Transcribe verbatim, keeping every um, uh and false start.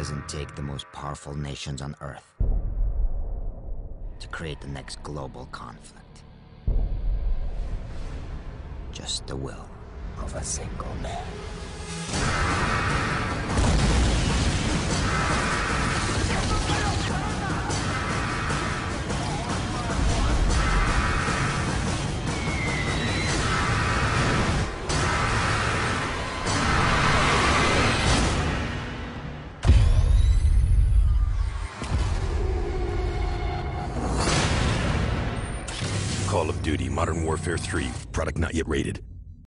doesn't take the most powerful nations on Earth to create the next global conflict. Just the will of a single man. Call of Duty Modern Warfare three. Product not yet rated.